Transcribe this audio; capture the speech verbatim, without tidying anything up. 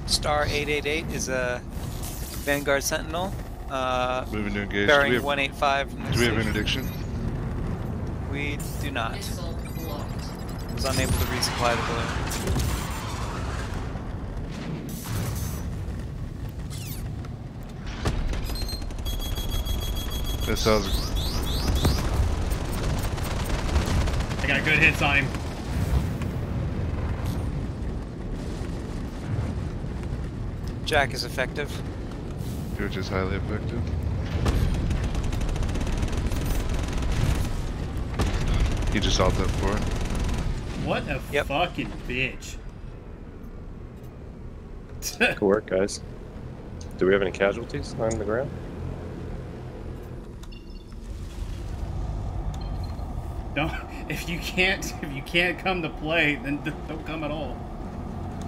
Star eight eight eight is a Vanguard Sentinel. Uh, Moving to engage. bearing do we have, one eight five from the do we have station. interdiction? We do not. Was unable to resupply the balloon. That sounds. I got good hits on him. Jack is effective. Which is highly effective. He just alt that for it. What a Yep. fucking bitch. Good work, guys. Do we have any casualties on the ground? Don't, if you can't, if you can't come to play, then don't come at all.